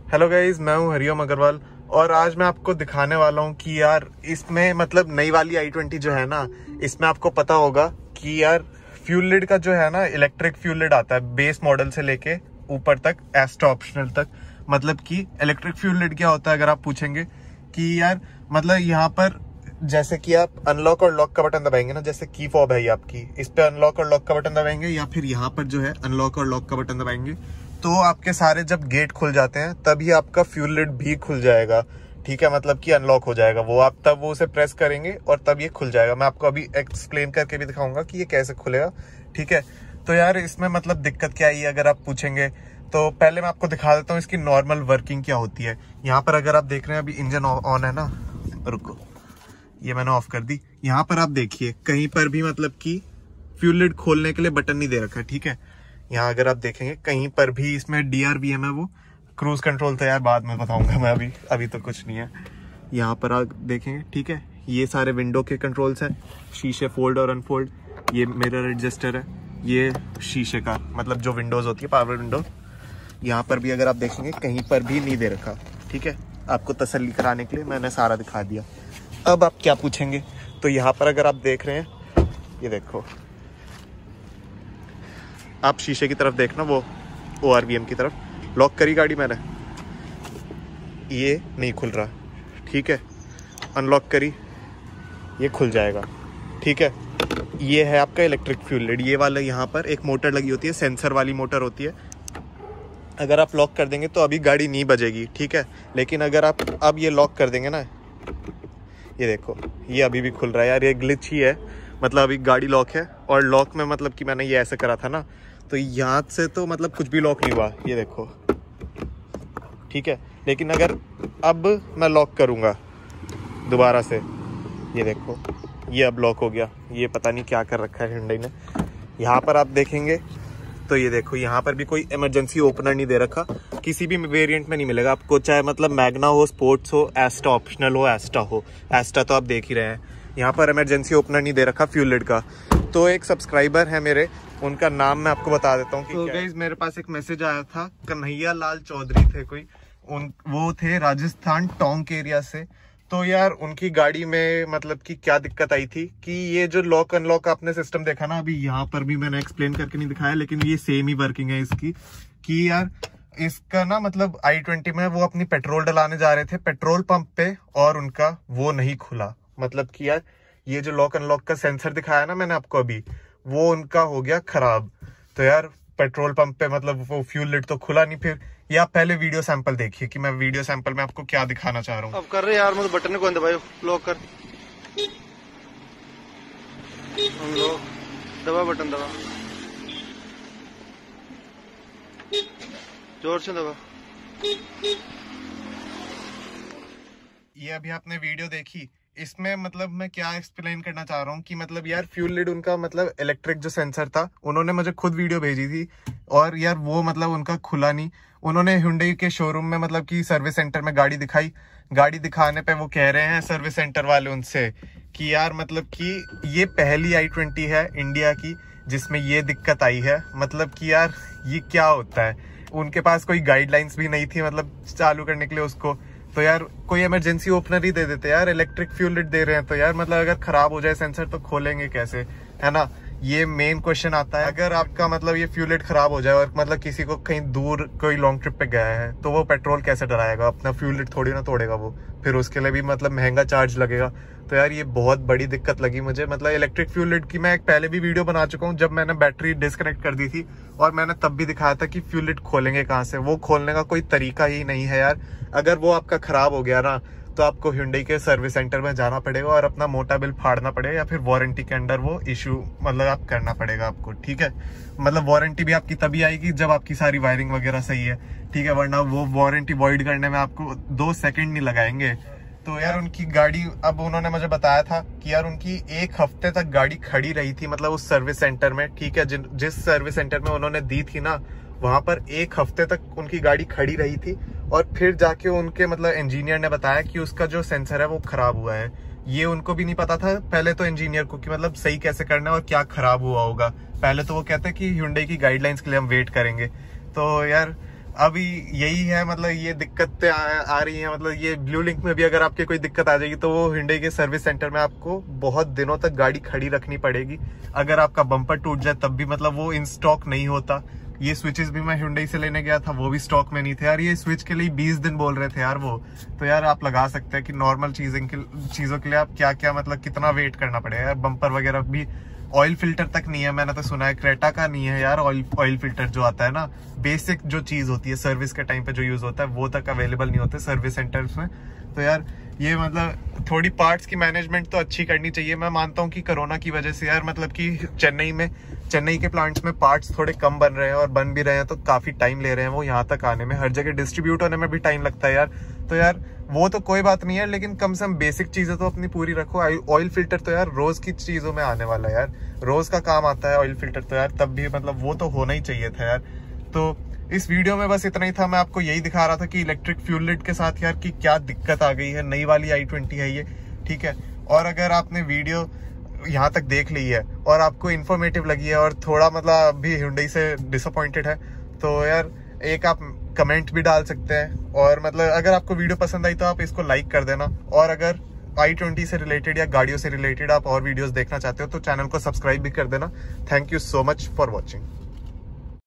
Hello guys, मैं हूं हरिओम अग्रवाल और आज मैं आपको दिखाने वाला हूं कि यार इसमें मतलब नई वाली i20 जो है ना, इसमें आपको पता होगा कि यार फ्यूल लिड का जो है ना, इलेक्ट्रिक फ्यूल लिड आता है बेस मॉडल से लेके ऊपर तक, एस्ट्रा ऑप्शनल तक। मतलब कि इलेक्ट्रिक फ्यूल लिड क्या होता है अगर आप पूछेंगे कि यार मतलब यहाँ पर जैसे कि आप अनलॉक और लॉक का बटन दबाएंगे ना, जैसे की फॉब है ये आपकी, इस पे अनलॉक और लॉक का बटन दबाएंगे या फिर यहाँ पर जो है अनलॉक और लॉक का बटन दबाएंगे तो आपके सारे जब गेट खुल जाते हैं तभी आपका फ्यूल लिड भी खुल जाएगा। ठीक है, मतलब कि अनलॉक हो जाएगा वो, आप तब वो उसे प्रेस करेंगे और तब ये खुल जाएगा। मैं आपको अभी एक्सप्लेन करके भी दिखाऊंगा कि ये कैसे खुलेगा। ठीक है, तो यार इसमें मतलब दिक्कत क्या आई अगर आप पूछेंगे तो पहले मैं आपको दिखा देता हूँ इसकी नॉर्मल वर्किंग क्या होती है। यहाँ पर अगर आप देख रहे हैं अभी इंजन ऑन है ना, रुको ये मैंने ऑफ कर दी। यहाँ पर आप देखिए कहीं पर भी मतलब कि फ्यूल लिड खोलने के लिए बटन नहीं दे रखा है। ठीक है, यहाँ अगर आप देखेंगे कहीं पर भी इसमें DRVM है, वो क्रूज कंट्रोल था यार, बाद में बताऊंगा मैं, अभी तो कुछ नहीं है। यहाँ पर आप देखेंगे, ठीक है, ये सारे विंडो के कंट्रोल्स हैं, शीशे फोल्ड और अनफोल्ड, ये मिरर एडजस्टर है, ये शीशे का मतलब जो विंडोज होती है पावर विंडो। यहाँ पर भी अगर आप देखेंगे कहीं पर भी नहीं दे रखा। ठीक है, आपको तसल्ली कराने के लिए मैंने सारा दिखा दिया। अब आप क्या पूछेंगे, तो यहाँ पर अगर आप देख रहे हैं, ये देखो आप शीशे की तरफ देखना, वो ORVM की तरफ, लॉक करी गाड़ी मैंने, ये नहीं खुल रहा। ठीक है, अनलॉक करी, ये खुल जाएगा। ठीक है, ये है आपका इलेक्ट्रिक फ्यूल लिड। ये वाला यहाँ पर एक मोटर लगी होती है, सेंसर वाली मोटर होती है। अगर आप लॉक कर देंगे तो अभी गाड़ी नहीं बजेगी। ठीक है, लेकिन अगर आप अब ये लॉक कर देंगे ना, ये देखो ये अभी भी खुल रहा है यार, ये ग्लिच ही है, मतलब अभी गाड़ी लॉक है। और लॉक में मतलब कि मैंने ये ऐसे करा था ना, तो यहाँ से तो मतलब कुछ भी लॉक नहीं हुआ, ये देखो। ठीक है, लेकिन अगर अब मैं लॉक करूँगा दोबारा से, ये देखो ये अब लॉक हो गया। ये पता नहीं क्या कर रखा है हिंडई ने। यहाँ पर आप देखेंगे तो ये देखो यहाँ पर भी कोई इमरजेंसी ओपनर नहीं दे रखा, किसी भी वेरिएंट में नहीं मिलेगा आपको, चाहे मतलब मैग्ना हो, स्पोर्ट्स हो, एस्टा ऑप्शनल हो, एस्टा हो। एस्टा तो आप देख ही रहे हैं। यहाँ पर इमरजेंसी ओपनर नहीं दे रखा फ्यूल लिड का। तो एक सब्सक्राइबर है मेरे, उनका नाम मैं आपको बता देता हूँ कि तो गाइस मेरे पास एक मैसेज आया था, कन्हैया लाल चौधरी थे कोई, वो थे राजस्थान टोंक एरिया से। तो यार उनकी गाड़ी में मतलब कि क्या दिक्कत आई थी कि ये जो लॉक अनलॉक आपने सिस्टम देखा ना, अभी यहाँ पर भी मैंने एक्सप्लेन करके नहीं दिखाया, लेकिन ये सेम ही वर्किंग है इसकी। कि यार इसका ना मतलब i20 में वो अपनी पेट्रोल डलाने जा रहे थे पेट्रोल पंप पे और उनका वो नहीं खुला। मतलब कि यार ये जो लॉक अनलॉक का सेंसर दिखाया ना मैंने आपको अभी, वो उनका हो गया खराब। तो यार पेट्रोल पंप पे मतलब वो फ्यूल लिड तो खुला नहीं। फिर ये आप पहले वीडियो सैंपल देखिए कि मैं वीडियो सैंपल में आपको क्या दिखाना चाह रहा हूँ। अब कर रहे यार, मुझे बटन को दबाओ, लॉक कर, दबा बटन, दबा जोर से दबा। ये अभी आपने वीडियो देखी, इसमें मतलब मैं क्या एक्सप्लेन करना चाह रहा हूँ कि मतलब यार फ्यूल लिड उनका मतलब इलेक्ट्रिक जो सेंसर था, उन्होंने मुझे खुद वीडियो भेजी थी और यार वो मतलब उनका खुला नहीं। उन्होंने Hyundai के शोरूम में मतलब कि सर्विस सेंटर में गाड़ी दिखाई, गाड़ी दिखाने पे वो कह रहे हैं सर्विस सेंटर वाले उनसे कि यार मतलब कि ये पहली i20 है इंडिया की जिसमें ये दिक्कत आई है। मतलब कि यार ये क्या होता है, उनके पास कोई गाइडलाइंस भी नहीं थी मतलब चालू करने के लिए उसको। तो यार कोई इमरजेंसी ओपनर ही दे देते यार, इलेक्ट्रिक फ्यूल लिड दे रहे हैं तो यार मतलब अगर खराब हो जाए सेंसर तो खोलेंगे कैसे, है ना। ये मेन क्वेश्चन आता है। अगर आपका मतलब ये फ्यूल लिड खराब हो जाए और मतलब किसी को कहीं दूर कोई लॉन्ग ट्रिप पे गया है तो वो पेट्रोल कैसे डलाएगा, अपना फ्यूल लिड थोड़ी ना तोड़ेगा वो, फिर उसके लिए भी मतलब महंगा चार्ज लगेगा। तो यार ये बहुत बड़ी दिक्कत लगी मुझे। मतलब इलेक्ट्रिक फ्यूल लिड की मैं एक पहले भी वीडियो बना चुका हूँ जब मैंने बैटरी डिस्कनेक्ट कर दी थी, और मैंने तब भी दिखाया था कि फ्यूल लिड खोलेंगे कहाँ से, वो खोलने का कोई तरीका ही नहीं है यार। अगर वो आपका खराब हो गया ना तो आपको Hyundai के सर्विस सेंटर में जाना पड़ेगा और अपना मोटा बिल फाड़ना पड़ेगा, या फिर वारंटी के अंडर वो इशू मतलब आप करना पड़ेगा आपको। ठीक है, मतलब वारंटी भी आपकी तभी आएगी जब आपकी सारी वायरिंग वगैरह सही है। ठीक है, वरना वो वारंटी वॉइड करने में आपको 2 सेकंड नहीं लगाएंगे। तो यार उनकी गाड़ी, अब उन्होंने मुझे बताया था कि यार उनकी 1 हफ्ते तक गाड़ी खड़ी रही थी मतलब उस सर्विस सेंटर में। ठीक है, जिस सर्विस सेंटर में उन्होंने दी थी ना, वहां पर 1 हफ्ते तक उनकी गाड़ी खड़ी रही थी। और फिर जाके उनके मतलब इंजीनियर ने बताया कि उसका जो सेंसर है वो खराब हुआ है। ये उनको भी नहीं पता था पहले तो इंजीनियर को कि मतलब सही कैसे करना है और क्या खराब हुआ होगा। पहले तो वो कहते हैं कि Hyundai की गाइडलाइंस के लिए हम वेट करेंगे। तो यार अभी यही है, मतलब ये दिक्कतें आ रही हैं। मतलब ये ब्लू लिंक में भी अगर आपके कोई दिक्कत आ जाएगी तो वो Hyundai के सर्विस सेंटर में आपको बहुत दिनों तक गाड़ी खड़ी रखनी पड़ेगी। अगर आपका बम्पर टूट जाए तब भी मतलब वो इन स्टॉक नहीं होता। ये स्विचेस भी मैं Hyundai से लेने गया था, वो भी स्टॉक में नहीं थे यार। ये स्विच के लिए 20 दिन बोल रहे थे यार वो। तो यार आप लगा सकते हैं कि नॉर्मल चीजों के लिए आप क्या क्या मतलब कितना वेट करना पड़ेगा यार। बम्पर वगैरह भी ऑयल फिल्टर तक नहीं है, मैंने तो सुना है क्रेटा का नहीं है यार ऑयल फिल्टर जो आता है ना, बेसिक जो चीज होती है सर्विस के टाइम पे जो यूज होता है वो तक अवेलेबल नहीं होते सर्विस सेंटर्स में। तो यार ये मतलब थोड़ी पार्ट्स की मैनेजमेंट तो अच्छी करनी चाहिए। मैं मानता हूँ कि कोरोना की वजह से यार मतलब कि चेन्नई के प्लांट्स में पार्ट्स थोड़े कम बन रहे हैं, और बन भी रहे हैं तो काफी टाइम ले रहे हैं वो यहाँ तक आने में। हर जगह डिस्ट्रीब्यूट होने में भी टाइम लगता है यार। तो यार वो तो कोई बात नहीं है, लेकिन कम से कम बेसिक चीजें तो अपनी पूरी रखो। ऑयल फिल्टर तो यार रोज की चीजों में आने वाला है यार, रोज का काम आता है ऑयल फिल्टर तो यार, तब भी मतलब वो तो होना ही चाहिए था यार। तो इस वीडियो में बस इतना ही था। मैं आपको यही दिखा रहा था कि इलेक्ट्रिक फ्यूल लिड के साथ यार की क्या दिक्कत आ गई है। नई वाली i20 है ये, ठीक है। और अगर आपने वीडियो यहाँ तक देख ली है और आपको इन्फॉर्मेटिव लगी है और थोड़ा मतलब अभी Hyundai से डिसअपॉइंटेड है, तो यार एक आप कमेंट भी डाल सकते हैं। और मतलब अगर आपको वीडियो पसंद आई तो आप इसको लाइक कर देना। और अगर i20 से रिलेटेड या गाड़ियों से रिलेटेड आप और वीडियोस देखना चाहते हो तो चैनल को सब्सक्राइब भी कर देना। Thank you so much for watching.